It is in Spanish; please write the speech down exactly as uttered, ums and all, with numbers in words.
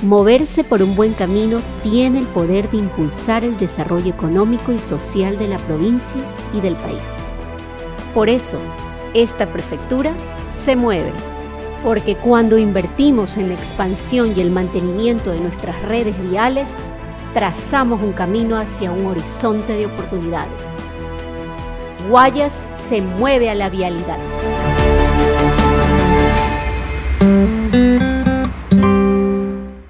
Moverse por un buen camino tiene el poder de impulsar el desarrollo económico y social de la provincia y del país. Por eso, esta prefectura se mueve, porque cuando invertimos en la expansión y el mantenimiento de nuestras redes viales, trazamos un camino hacia un horizonte de oportunidades. Guayas se mueve a la vialidad.